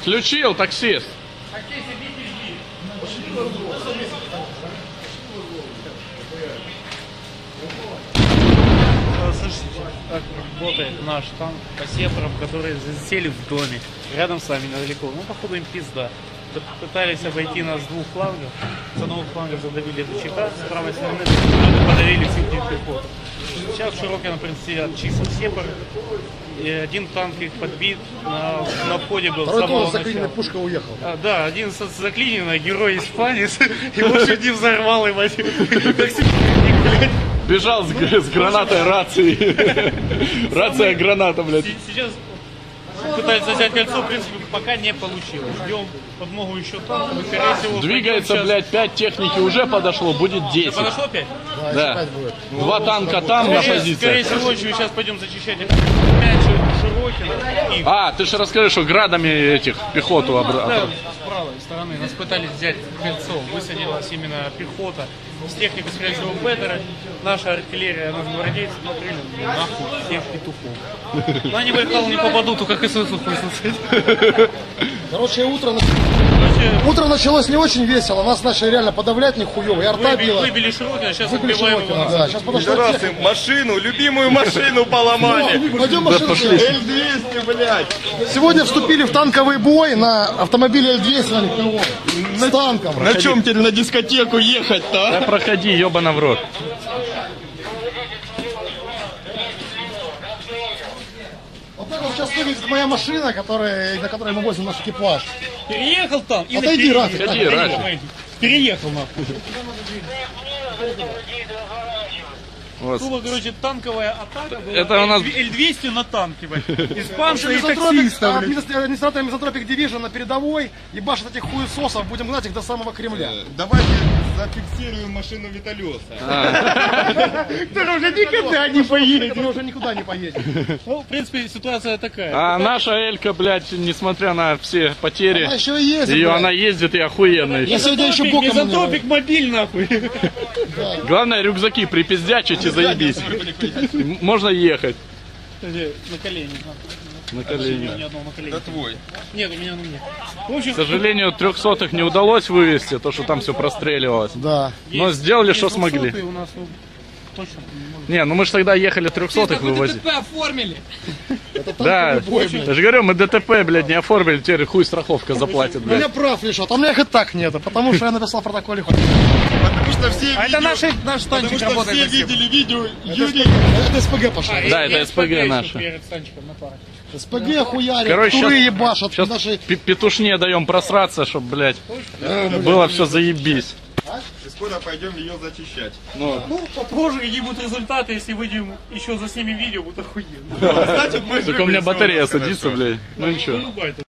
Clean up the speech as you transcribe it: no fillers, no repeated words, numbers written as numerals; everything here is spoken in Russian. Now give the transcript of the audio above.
Включил, таксист. Слушайте, как работает наш танк по сепарам, которые засели в доме, рядом с нами недалеко. Ну, походу, им пизда. Пытались обойти нас с двух флангов. С одного фланга задавили ДЧК, с правой стороны подавили всю пехоту. Сейчас в Широкино, в принципе, отчислил сепар. И один танк их подбит, на входе был. Второй тоже заклиненный, пушка уехал. Да, один заклиненный, герой испанец, его чуть не взорвал, ебать. Бежал с гранатой рации. Рация граната, блядь. Сейчас пытается взять кольцо, в принципе, пока не получилось. Ждем подмогу еще танков, скорее всего. Двигается, блядь, 5 техники уже подошло, будет 10. Подошло 5? Да. 2 танка там на позиции. Скорее всего, сейчас пойдем зачищать 5 Широкино. А, ты же расскажи, что градами этих пехоту Да, обратно. с правой стороны нас пытались взять кольцо. Высадилась именно пехота. С техникой, скорее всего, Беттера. Наша артиллерия, наши гвардейцы накрыли нахуй всех петухов. Но они в Байкал не попадут, только КССу высадить. Короче, утро началось не очень весело. Нас начали реально подавлять нихуево. И арта била. Выбили Широкино, сейчас Выбили отбиваем Широкино, его. да. Сейчас подошла техника. Машину, любимую машину поломали. Пойдем машину. Л-200, блядь. Сегодня вступили в танковый бой на автомобиле Л-200 с танком. На чем теперь на дискотеку ехать-то? Да проходи, ебана в рот. Вот так вот сейчас выглядит моя машина, на которой мы возим наш экипаж. Переехал там. Отойди, Рафик. Отойди, Рафик. Переехал нахуй. Вот. Было, короче, танковая атака. Была. Это у нас- Л-200 на танке, блядь. Испанцы и таксисты, блядь. Администратор Мизантропик Division на передовой ебашит этих хуесосов, будем гнать их до самого Кремля. Давайте зафиксируем машину Виталиоса. Ты уже никогда не поедешь. Ты уже никуда не поедешь. Ну, в принципе, ситуация такая. А наша Элька, блядь, несмотря на все потери, Она еще и ездит. ее блядь. она ездит и охуенно Я еще. сегодня еще боком на него. Мизантропик мобиль, нахуй. Главное, рюкзаки припиздячить и заебись. Можно ехать На колени. на колени. Ни одного на колени. Это твой. Нет, у меня на мне. В общем, К сожалению, 300-х не удалось вывести, то что там все простреливалось. Да. Но сделали, что есть смогли. 200-е у нас точно не может. Не, ну мы же тогда ехали 300-х вывозить. ДТП оформили. Да, я же говорю, мы ДТП, блядь, не оформили, теперь хуй страховка заплатит, У меня блядь. прав лежат, а у меня их и так нет, потому что я написал в протоколе. Потому что все А это видео- наш Потому танчик что работает. все на всех. видели видео Юрий. Это СПГ пошел. Да, это СПГ еще наша. перед танчиком на паре. СПГ хуярит, Короче, туры щас- ебашат. Сейчас Наши... петушне даем просраться, чтоб, блядь, было все заебись. И скоро пойдем ее зачищать. Ну, попозже какие будут результаты, если выйдем еще заснимем видео, будет охуенно. Значит, мы Только у меня батарея садится, блядь. Ну ничего. Вырубай это.